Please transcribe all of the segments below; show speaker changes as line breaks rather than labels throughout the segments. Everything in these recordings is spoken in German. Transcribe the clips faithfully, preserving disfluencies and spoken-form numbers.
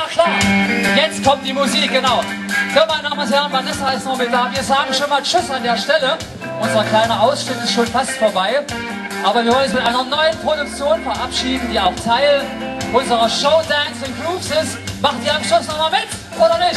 Ja klar, jetzt kommt die Musik, genau. So, meine Damen und Herren, Vanessa ist noch mit da. Wir sagen schon mal Tschüss an der Stelle. Unser kleiner Ausschnitt ist schon fast vorbei. Aber wir wollen uns mit einer neuen Produktion verabschieden, die auch Teil unserer Show Dance and Grooves ist. Macht ihr am Schluss nochmal mit, oder nicht?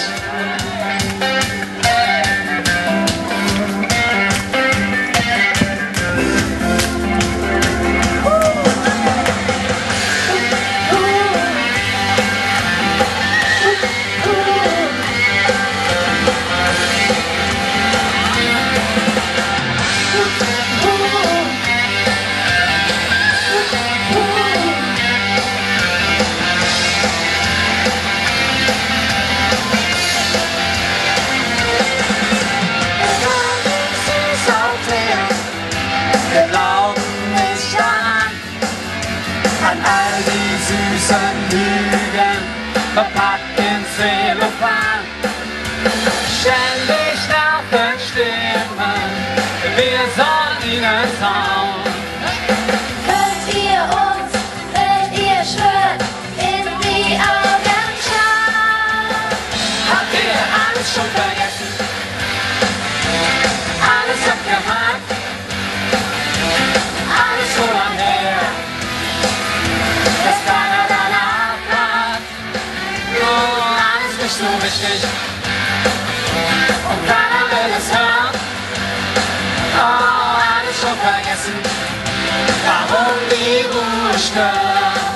Verpackt in Zellophan, ständig nerven Stimmen, wir sollen ihnen trauen.
Hört ihr uns, wenn ihr schwört, in die Augen schaut?
Habt ihr alles schon vergessen? Alles abgehakt? Alles so lang her, dass keiner danach fragt. Alles nicht so wichtig und keiner will es hören. Oh, alles schon vergessen, warum die Ruhe stört.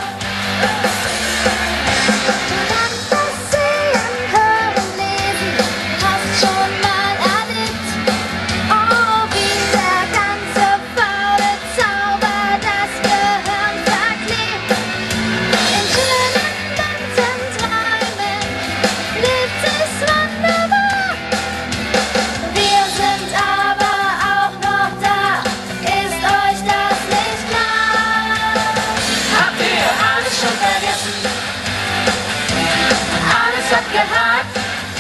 Du kannst das Sehen, Hören, Lesen, hast schon mal erlebt. Oh, wie der ganze faule Zauber das Gehirn verklebt. In schönen Momenten träumen lebt es wunderbar. Wir sind aber auch noch da, ist euch das nicht klar?
Habt ihr alles schon vergessen? Alles abgehakt?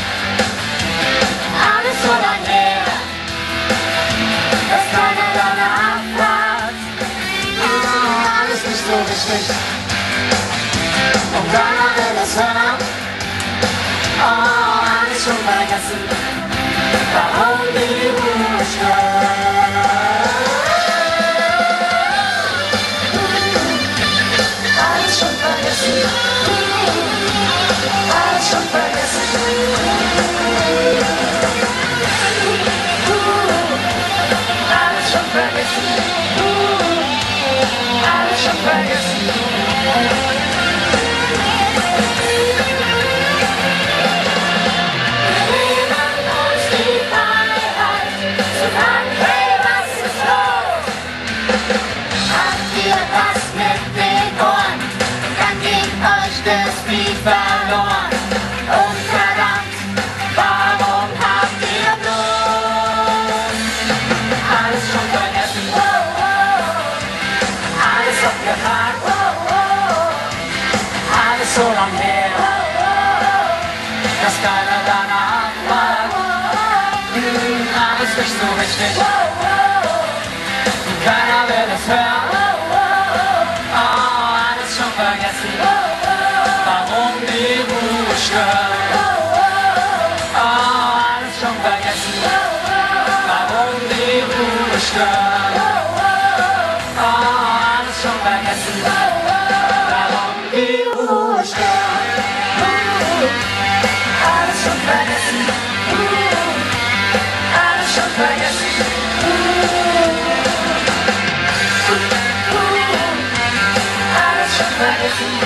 Alles so lang her, dass keiner danach fragt. Oh, alles nicht so wichtig und keiner will es hören. Oh, alles schon vergessen, warum die Ruhe stört. Alles schon vergessen, alles schon vergessen. Alles schon vergessen, alles schon vergessen. Wir nehmen uns die Freiheit, zu fragen, hey, was ist los? Habt ihr was mit den Ohren? Dann ging euch das Vieh verloren. Und verdammt, warum habt ihr bloß alles schon vergessen? Alles abgehakt, alles so lang her, dass keiner danach fragt. Hm, alles nicht so richtig, keiner will es hören. Oh, alles schon vergessen, warum die Ruhe stört. Oh, alles schon vergessen, warum die Ruhe stört. Oh, alles schon vergessen, warum die Ruhe stört. Alles schon vergessen, alles schon vergessen. Alles schon vergessen.